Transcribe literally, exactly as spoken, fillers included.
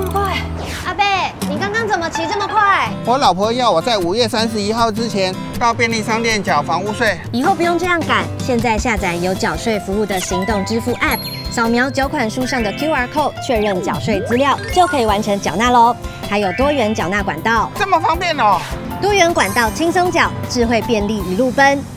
么快？阿贝，你刚刚怎么骑这么快？ 我老婆要我在五月三十一号之前到便利商店缴房屋税。 以后不用这样赶，现在下载有缴税服务的行动支付 App， 扫描缴款书上的 Q R code， 确认缴税资料，就可以完成缴纳喽。还有多元缴纳管道， 这么方便哦！ 多元管道轻松缴，智慧便利一路奔。